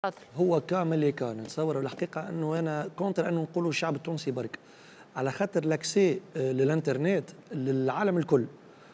هو كامل اللي كان نتصور الحقيقه انه انا كونتر انه نقولوا الشعب التونسي برك على خاطر لاكسي للانترنت للعالم الكل.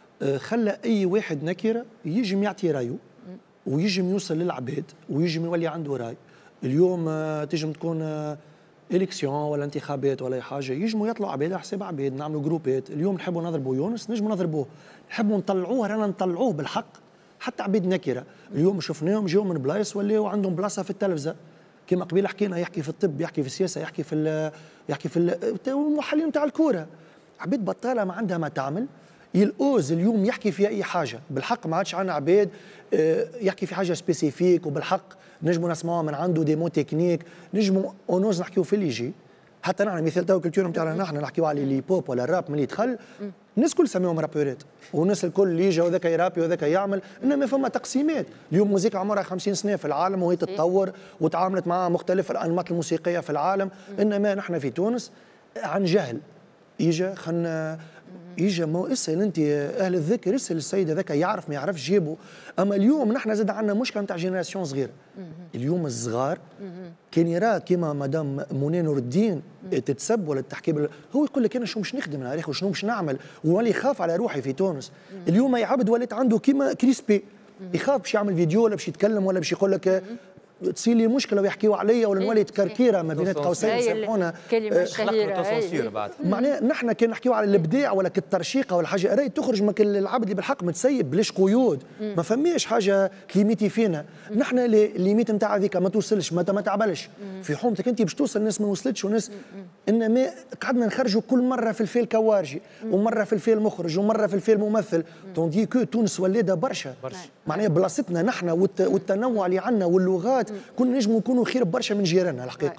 خلى اي واحد نكره يجم يعطي رايه ويجم يوصل للعباد ويجم يولي عنده راي. اليوم تجم تكون الكسيون ولا انتخابات ولا اي حاجه يجموا يطلعوا عباد على حساب عباد، نعملوا جروبات. اليوم نحبوا نضربوا يونس نجموا نضربوه، نحبوا نطلعوه رانا نطلعوه بالحق. حتى عباد نكره اليوم شفناهم جاوا من بلايص ولاو عندهم بلاصه في التلفزه، كما قبيله حكينا يحكي في الطب، يحكي في السياسه، يحكي في المحللين نتاع الكوره. عباد بطاله ما عندها ما تعمل، يلقوز اليوم يحكي في اي حاجه بالحق. ما عادش عندنا عباد يحكي في حاجه سبيسيفيك وبالحق نجموا نسمعوا من عنده ديمو تكنيك، نجموا اونوز نحكيو في اللي يجي. حتى نحن مثال تو الكولتور نتاعنا نحن نحكيو على لي بوب ولا الراب ملي دخل الناس الكل سميهم رابورات، والناس الكل اللي يجي وذاك يرابي وذاك يعمل، انما فما تقسيمات. اليوم موسيقى عمرها 50 سنه في العالم وهي تتطور وتعاملت مع مختلف الانماط الموسيقيه في العالم، انما نحن في تونس عن جهل يجا خلنا يجا. ما اسال انت اهل الذكر، اسال السيد هذاك يعرف ما يعرفش جيبه. اما اليوم نحن زاد عندنا مشكله نتاع جينيراسيون صغيره. اليوم الصغار كان يرى كيما مدام منى نور الدين تتسب ولا تحكي هو يقول لك انا شنو باش نخدم انا وشنو باش نعمل، وولي يخاف على روحي في تونس. اليوم اي عبد ولات عنده كيما كريسبي، يخاف باش يعمل فيديو ولا باش يتكلم ولا باش يقول لك تصير لي مشكله ويحكيوا عليا ولا نولي تكركيره ما بين قوسين سامحونا. كلمه شهيره معناها نحن كان نحكيوا على الابداع ولا الترشيقه ولا حاجه راهي تخرج من العبد اللي بالحق متسيب بلاش قيود، ما فماش حاجه ليميتي فينا. نحن الليميت نتاع هذيك ما توصلش ما تعبلش في حومتك انت باش توصل الناس ما وصلتش وناس. انما قعدنا نخرجوا كل مره في الفيل كوارجي ومره في الفيل مخرج ومره في الفيل ممثل، توندي كو تونس ولاده برشا. معناها بلاصتنا نحن والتنوع اللي عندنا واللغات كنا نجموا نكونوا خير برشا من جيراننا الحقيقه.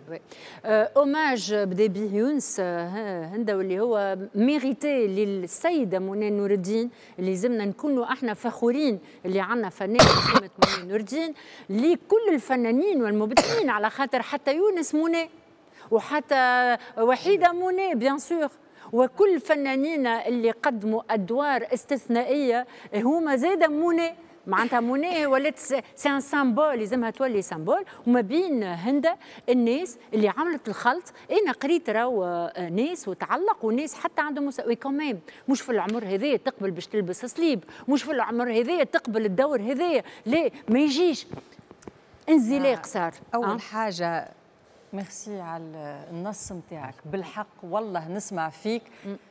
اوماج بدا به يونس هندا واللي هو ميريتي للسيده منى نور الدين، اللي زمنا نكونوا احنا فخورين اللي عندنا فنان كيما منى نور الدين، لكل الفنانين والمبدعين، على خاطر حتى يونس منى وحتى وحيده منى بيان سور، وكل الفنانين اللي قدموا ادوار استثنائيه هما زاده منى. معناتها منى ولات سي ان سامبول، لازمها تولي سامبول. وما بين هندا الناس اللي عملت الخلط، انا قريت راهو ناس وتعلق وناس حتى عندهم وي كوميم مش في العمر هذايا تقبل باش تلبس صليب، مش في العمر هذايا تقبل الدور هذايا، لا ما يجيش انزلاق صار. اول حاجه ميرسي على النص نتاعك بالحق، والله نسمع فيك.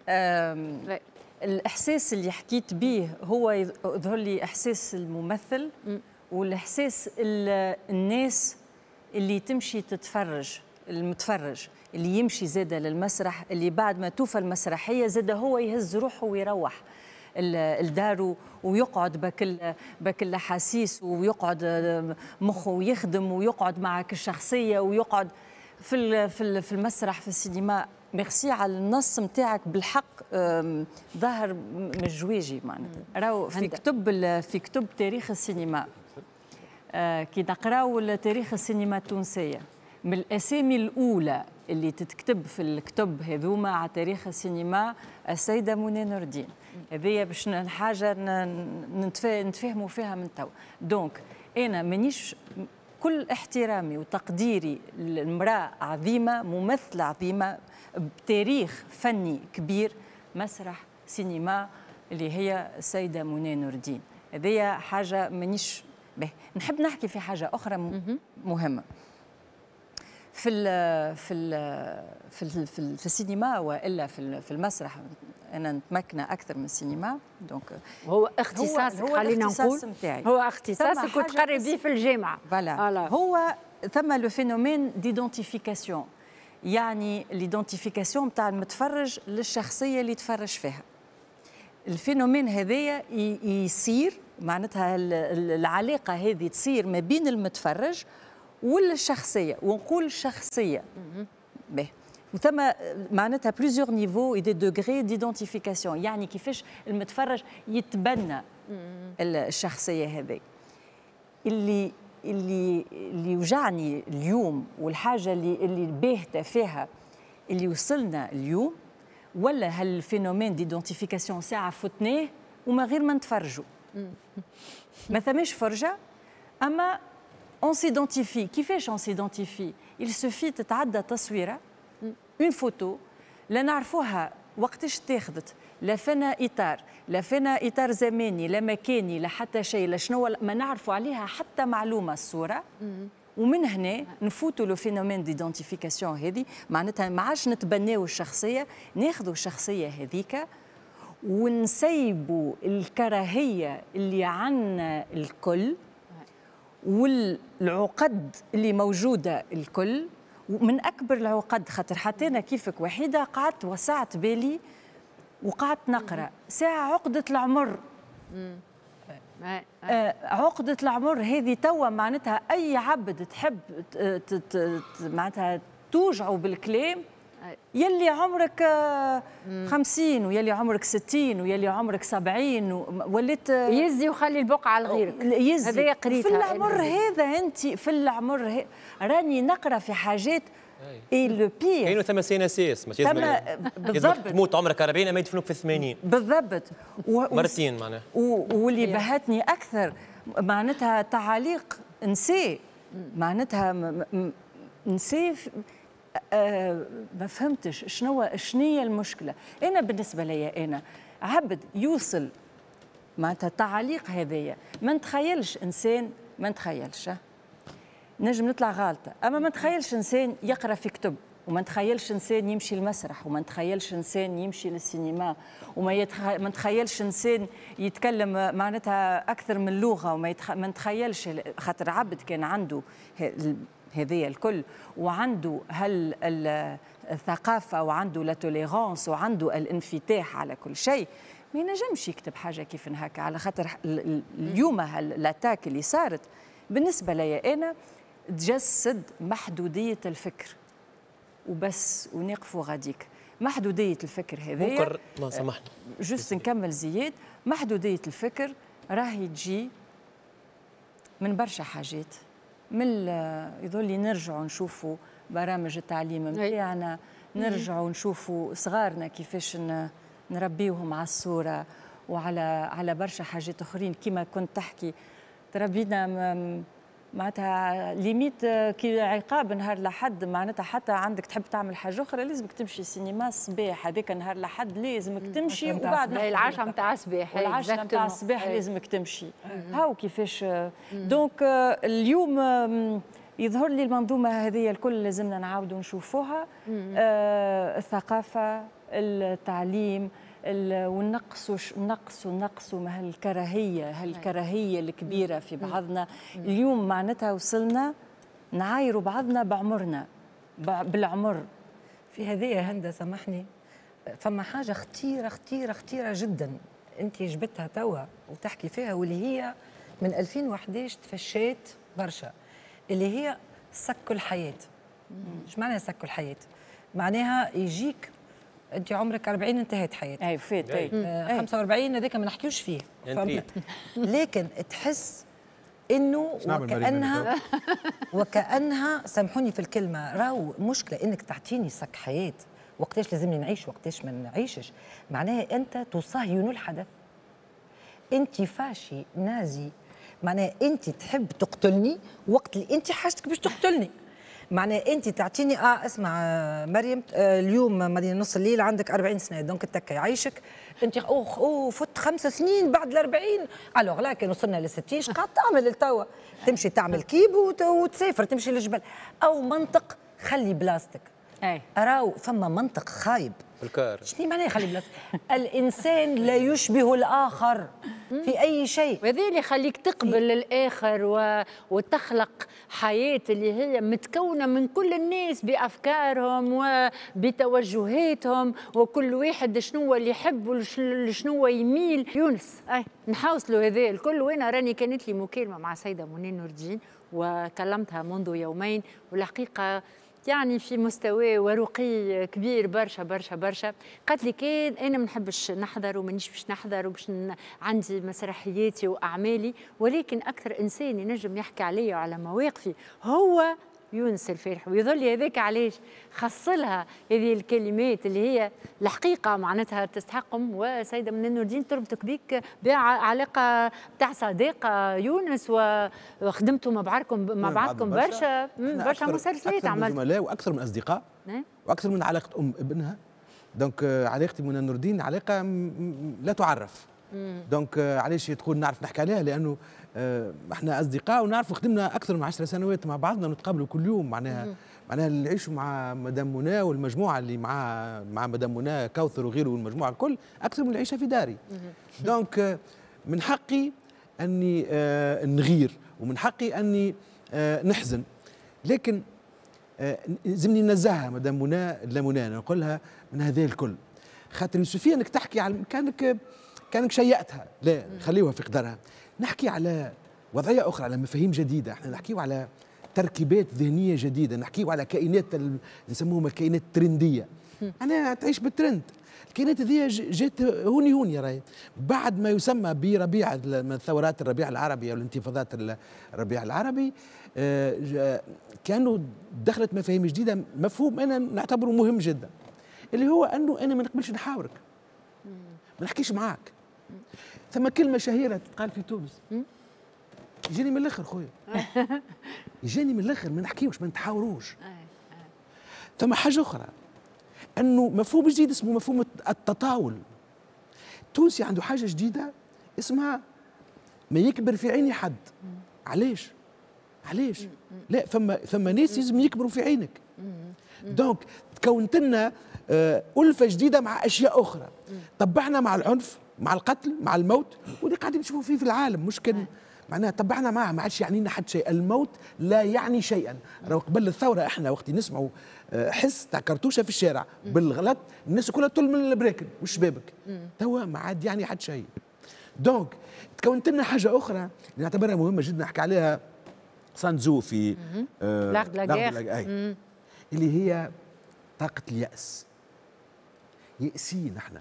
الإحساس اللي حكيت به هو يظهر لي إحساس الممثل والإحساس الناس اللي تمشي تتفرج، المتفرج اللي يمشي زادة للمسرح، اللي بعد ما توفى المسرحية زادة هو يهز روحه ويروح لداره ويقعد بكل احاسيس ويقعد مخه ويخدم ويقعد معك الشخصية ويقعد في المسرح في السينما. ميرسي على النص نتاعك بالحق، ظاهر مش جويجي معناتها. راهو في كتب تاريخ السينما، كي نقراو تاريخ السينما التونسية، من الأسامي الأولى اللي تتكتب في الكتب هذوما على تاريخ السينما السيدة منى نور الدين. هذه باش حاجة نتفاهموا فيها من تو. دونك أنا مانيش كل احترامي وتقديري للمرأة عظيمة، ممثلة عظيمة بتاريخ فني كبير، مسرح سينما، اللي هي السيدة منى نور الدين. هذه حاجة مانيش به. نحب نحكي في حاجة أخرى مهمة في السينما والا في المسرح. انا متمكنه اكثر من السينما، دونك هو اختصاصك، خلينا نقول هو اختصاصك وتقري به في الجامعه. فوالا هو ثم لو فينومين ديدونتيفيكاسيون، يعني ليدونتيفيكاسيون نتاع المتفرج للشخصيه اللي يتفرج فيها. الفينومين هذايا يصير معناتها العلاقه هذه تصير ما بين المتفرج والشخصيه، ونقول شخصيه به وثم معناتها بليزيور نيفو اي دي دوغري ديدونتيفيكاسيون، يعني كيفاش المتفرج يتبنى الشخصيه هذه. اللي يوجعني اليوم والحاجه اللي باهته فيها اللي وصلنا اليوم، ولا هالفينومين ديدونتيفيكاسيون ساعه فتناه وما غير ما نتفرجوا. ما ثماش فرجه، اما اون سيدونتيفي. كيفاش اون سيدونتيفي؟ il suffit تتعدى تصويره اون فوتو لا نعرفوها وقتاش تاخذت، لا فينا اطار، لا فينا اطار زماني لا مكاني لا حتى شيء، لا شنو ما نعرفوا عليها حتى معلومه الصوره. ومن هنا نفوتوا لو فينومين ديدونتيفيكاسيون هذه، معناتها ما عادش نتبناو الشخصيه، ناخذوا الشخصيه هذيك ونسيبوا الكراهيه اللي عنا الكل والعقد اللي موجوده الكل. ومن اكبر العقد خاطر حتى انا كيفك وحيده قعدت وسعت بالي وقعدت نقرا ساعه عقده العمر. عقدة العمر هذه توا معناتها أي عبد تحب معناتها توجعوا بالكلام، يلي عمرك 50 ويلي عمرك 60 ويلي عمرك 70 وليت يزي وخلي البقعة على غيرك. هذا قريتها في العمر هذا. أنت في العمر راني نقرا في حاجات اي لو بير كاينو ثم سيناسيس بالضبط تموت عمرك 40 اما يدفنوك في 80 بالضبط مرتين معناها. واللي بهتني اكثر معناتها تعاليق نساء، معناتها نساء ما فهمتش شنو هي المشكله. انا بالنسبه لي انا عبد يوصل معناتها التعاليق هذيا ما نتخيلش انسان، ما نتخيلش نجم نطلع غالطة، أما ما نتخيلش إنسان يقرأ في كتب، وما نتخيلش إنسان يمشي المسرح، وما نتخيلش إنسان يمشي للسينما، وما نتخيلش إنسان يتكلم معناتها أكثر من لغة، وما ما نتخيلش خاطر عبد كان عنده هذه الكل، وعنده الثقافة وعنده لا توليرانس وعنده الانفتاح على كل شيء، ما ينجمش يكتب حاجة كيف هكا. على خاطر اليوم الاتاك اللي صارت بالنسبة لي أنا تجسد محدودية الفكر وبس، ونقفوا غاديك. محدودية الفكر هذه ما سمحنا جست نكمل زياد. محدودية الفكر راهي تجي من برشا حاجات، من يظل نرجعوا نشوفوا برامج التعليم نتاعنا، نرجعوا نشوفوا صغارنا كيفاش نربيوهم على الصورة وعلى برشا حاجات أخرين. كما كنت تحكي تربينا معناتها ليميت كي عقاب نهار لحد، معناتها حتى عندك تحب تعمل حاجه اخرى لازمك تمشي سينما الصباح، هذاك نهار لحد لازمك تمشي، وبعد العشاء نتاع الصباح، العشاء نتاع الصباح لازمك تمشي. هاو كيفاش. دونك اليوم يظهر لي المنظومه هذه الكل لازمنا نعاودوا نشوفوها. الثقافه، التعليم، ونقصوا ما هالكراهيه الكبيره في بعضنا. اليوم معناتها وصلنا نعايروا بعضنا بعمرنا بالعمر. في هذه هند سامحني، فما حاجه خطيره خطيره خطيره جدا انت جبتها توا وتحكي فيها، واللي هي من 2011 تفشيت برشا، اللي هي سك الحياه. ايش معناها سك الحياه؟ معناها يجيك انت عمرك 40 انتهت حياتك، اي فات 45 هذاك ما نحكيوش فيه، لكن تحس انه وكانها سامحوني في الكلمه، راهو مشكله انك تعطيني سك حياه، وقتاش لازمني نعيش وقتاش ما نعيشش. معناها انت تصهين الحدث، انت فاشي نازي، معناها انت تحب تقتلني وقت اللي انت حاجتك باش تقتلني. معناها انت تعطيني اسمع مريم اليوم مدينه نص الليل عندك 40 سنه، دونك التكا يعيشك انت فت 5 سنين بعد ال 40، الوغ لا كان وصلنا ل 60 اش قاعد تعمل لتوا؟ تمشي تعمل كيب وتسافر تمشي للجبل، او منطق خلي بلاستيك. راهو فما منطق خايب الكار. شنو معناها خلي بلاستيك؟ الانسان لا يشبه الاخر في اي شيء، وهذا اللي يخليك تقبل الاخر وتخلق حياه اللي هي متكونه من كل الناس بافكارهم وبتوجهاتهم، وكل واحد شنو اللي يحب وشنو يميل. يونس نحاوصلوا هذا الكل. وانا راني كانت لي مكالمه مع سيده منى نور الدين وكلمتها منذ يومين، والحقيقه يعني في مستوى ورقي كبير برشا برشا برشا. قالت لي كان انا ما نحبش نحضر ومانيش باش نحضر وباش عندي مسرحياتي واعمالي، ولكن اكثر انسان ينجم يحكي عليا وعلى مواقفي هو يونس الفارح، ويظل هذاك علاش خصلها هذه الكلمات اللي هي الحقيقه معناتها تستحقهم. وسيده منى نور الدين تربطك بك بعلاقه تاع صداقه يونس، وخدمتوا مع بعضكم برشا مسلسلات عملت زملاء واكثر من اصدقاء واكثر من علاقه ام ابنها. دونك علاقتي منى نور الدين علاقه لا تعرف. دونك علاش تقول نعرف نحكي عليها؟ لانه احنا اصدقاء ونعرف خدمنا اكثر من 10 سنوات مع بعضنا، نتقابلوا كل يوم. معناها اللي نعيشوا مع مدام منى والمجموعه اللي مع مدام منى كوثر وغيره والمجموعه الكل اكثر من العيشه في داري. دونك من حقي اني نغير ومن حقي اني نحزن، لكن لازمني ننزهها مدام منى لا منى نقولها من هذا الكل، خاطر يوسفيه انك تحكي على كانك شيأتها، لا خليوها في قدرها. نحكي على وضعيه اخرى، على مفاهيم جديده، احنا نحكيو على تركيبات ذهنيه جديده، نحكيو على كائنات نسموهم الكائنات الترنديه. انا تعيش بالترند. الكائنات هذه جات هوني راهي بعد ما يسمى بربيع من ثورات الربيع العربي او الانتفاضات الربيع العربي. كانوا دخلت مفاهيم جديده، مفهوم انا نعتبره مهم جدا، اللي هو انه انا ما نقبلش نحاورك، ما نحكيش معاك. ثم كلمه شهيره تتقال في تونس، يجيني من الاخر خويا، يجيني من الاخر، ما نحكيوش ما نتحاوروش. ثم حاجه اخرى، انه مفهوم جديد اسمه مفهوم التطاول. التونسي عنده حاجه جديده اسمها ما يكبر في عيني حد. علاش؟ لا ثم ناس لازم يكبروا في عينك. دونك تكونت لنا ألفة جديدة مع أشياء أخرى. طبعنا مع العنف، مع القتل، مع الموت، واللي قاعدين نشوفوا فيه في العالم مشكل. معناها طبعنا معه، ما عادش يعنينا حد شيء. الموت لا يعني شيئا. راهو قبل الثورة احنا وقت نسمعوا حس تاع كرتوشة في الشارع بالغلط الناس كلها تل من البراكن والشبابك. توا ما عاد يعني حد شيء. دونك تكونت لنا حاجة أخرى اللي نعتبرها مهمة جدا نحكي عليها سانزو في اللي هي طاقة اليأس. يأسين احنا.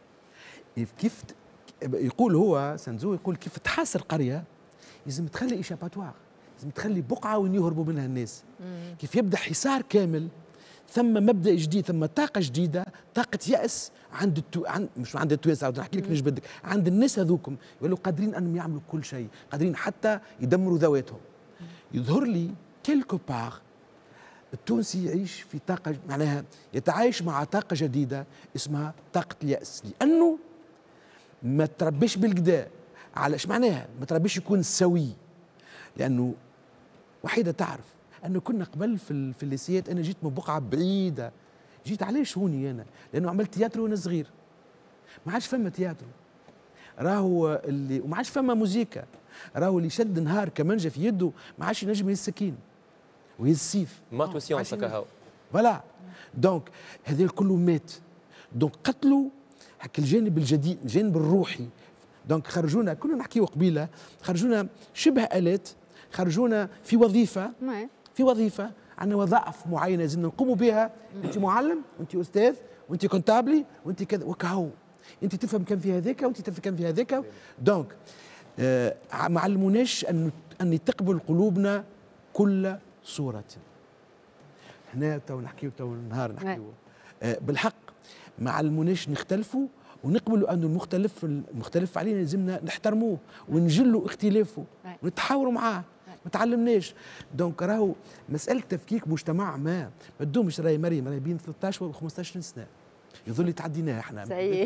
كيف يقول هو سانزو، يقول كيف تحاصر قرية لازم تخلي إيشاباتوار، لازم تخلي بقعة وين يهربوا منها الناس. كيف يبدأ حصار كامل، ثم مبدأ جديد، ثم طاقة جديدة، طاقة يأس مش عند التوانسة، نحكي لك نجبدك، عند الناس هذوكم يقولوا قادرين أنهم يعملوا كل شيء، قادرين حتى يدمروا ذواتهم. يظهر لي كيلكو باغ التونسي يعيش في طاقة، معناها يتعايش مع طاقة جديدة اسمها طاقة اليأس، لأنه ما تربيش بالكدا. علاش معناها ما تربيش يكون سوي؟ لأنه وحيدة تعرف أنه كنا قبل في الليسيات، أنا جيت من بقعة بعيدة، جيت علاش هوني أنا؟ لأنه عملت تياترو وأنا صغير، ما عادش فما تياترو، راهو اللي وما عادش فما موزيكا، راهو اللي شد نهار كمانجة في يده ما عادش ينجم يهز السكين ويهز السيف، مات وسيونس هكا. فوالا دونك هذا كله مات. دونك قتلوا هكا الجانب الجديد، الجانب الروحي. دونك خرجونا، كنا نحكيو قبيله، خرجونا شبه آلات، خرجونا في وظيفه عندنا وظائف معينه لازمنا نقوموا بها. انت معلم، وانت استاذ، وانت كونتابلي، وانت كذا وكهو، انت تفهم كم في هذاك وانت تفهم كم في هذاك. دونك ما علموناش ان تقبل قلوبنا كل صورة. احنا تو نحكيو تو نهار نحكيو بالحق، ما علموناش نختلفوا ونقبلوا انه المختلف علينا لازمنا نحترموه ونجلوا اختلافه ونتحاوروا معاه. ما تعلمناش. دونك راهو مسألة تفكيك مجتمع ما تدومش. راهي مريم راهي بين 13 و 15 سنة يظل تعديناها احنا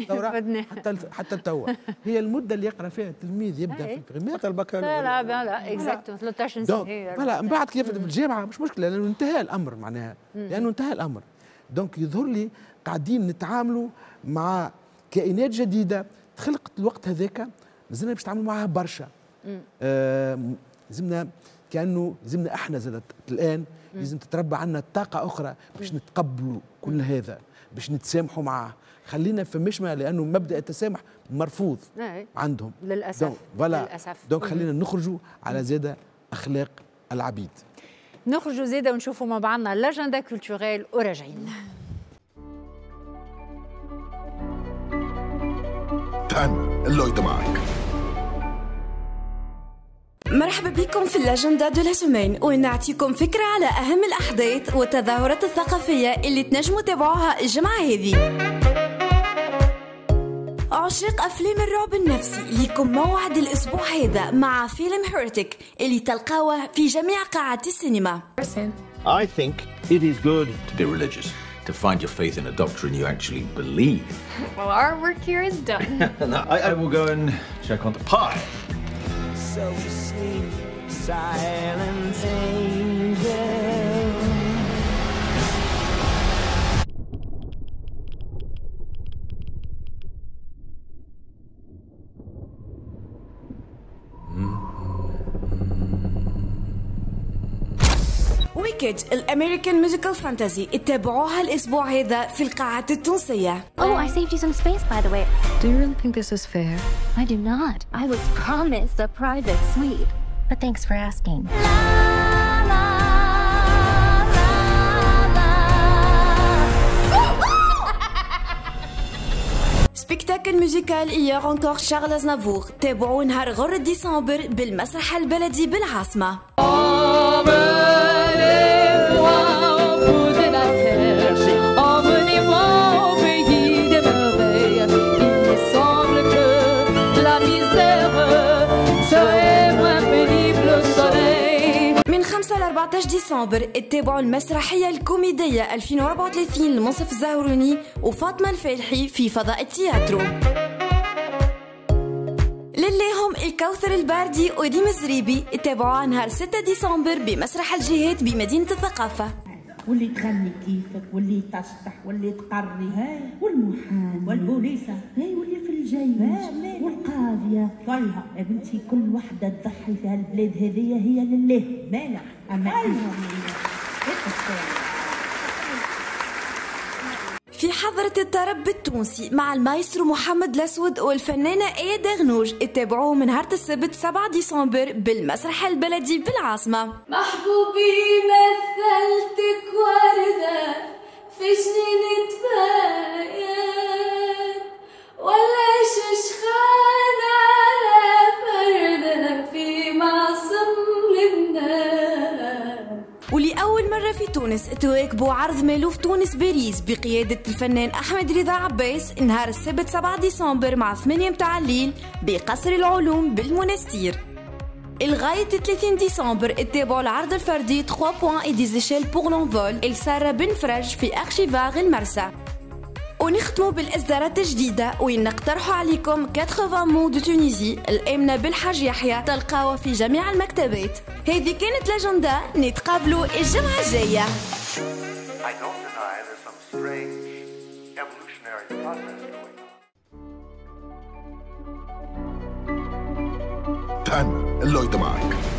حتى توا هي المده اللي يقرا فيها التلميذ يبدا في البريمير حتى البكالوريا. لا اكزاكتو 13 سنه. فوالا من بعد كيف في الجامعه مش مشكله، لانه انتهى الامر معناها، لانه انتهى الامر. دونك يظهر لي قاعدين نتعاملوا مع كائنات جديده تخلقت الوقت هذاك، مازلنا باش نتعاملوا معها برشا. لازمنا كانه لازمنا احنا زادت الان لازم تتربى عنا طاقه اخرى باش نتقبلوا كل هذا، باش نتسامحوا معاه. خلينا في مشمع، لانه مبدا التسامح مرفوض عندهم للاسف. للاسف. دونك خلينا نخرجوا على زاده اخلاق العبيد. نخرجوا زاده ونشوفوا مع بعضنا لاجندا كولتوريل وراجعين. تاعنا اللويدة معك. مرحبا بكم في الأجندة دو لا سومين، ونعطيكم فكرة على أهم الأحداث والتظاهرات الثقافية اللي تنجموا تتابعوها الجمعة هذه. عشاق أفلام الرعب النفسي ليكم موعد الأسبوع هذا مع فيلم هيرتيك اللي تلقاوه في جميع قاعات السينما. I think it is good to be religious, to find your faith in a doctrine you actually believe. Well, our work here is done. Now, I will go and check on the pie. So sweet, silent angel. ويكيد الامريكان ميوزيكال فانتازي اتابعوها الاسبوع هذا في القاعات التونسيه. Oh, I saved you some space, by the way. Do you really think this is fair? I do not. I was promised a private suite. But thanks for asking. سبيكتاكل ميوزيكال إيار أنكور شارل أزنافور تابعوه نهار غر ديسمبر بالمسرح البلدي بالعاصمة. من 5 ل 14 ديسمبر اتبعوا المسرحية الكوميدية 2034 لمنصف الزهروني وفاطمة الفالحي في فضاء التياترو. لليهم الكوثر الباردي وريم الزريبي اتبعوها نهار 6 ديسمبر بمسرح الجهات بمدينة الثقافة. واللي تغني كيفك واللي تشطح واللي تقري والمحامي والبوليسة واللي في الجيش والقاضية طيها يا بنتي كل وحدة تضحي في هالبلاد هذية هي لله مالك أما في حضرة الطرب التونسي مع المايسترو محمد الأسود والفنانة آية دغنوج اتابعوه من نهار السبت 7 ديسمبر بالمسرح البلدي بالعاصمة. محبوبي مثلتك وردة في جنينة بايات ولا ششخان على فردة في معصم لبنان. ولأول مرة في تونس تواكبوا عرض مالوف تونس باريس بقيادة الفنان أحمد رضا عباس نهار السبت 7 ديسمبر مع 8 متاع الليل بقصر العلوم بالمنستير. لغاية 30 ديسمبر اتابعوا العرض الفردي 3 points et des échelles pour l'envol لسارة بن فرج في أرشيفاغ المرسى. ونختموا بالإصدارات الجديدة وين نقترحوا عليكم 80 مو دو تونيزي الآمنة بالحاج يحيى تلقاوها في جميع المكتبات. هذه كانت الأجندة، نتقابلوا الجمعة الجاية. I don't deny there's some strange evolutionary process going on. تأمل اللويد معك.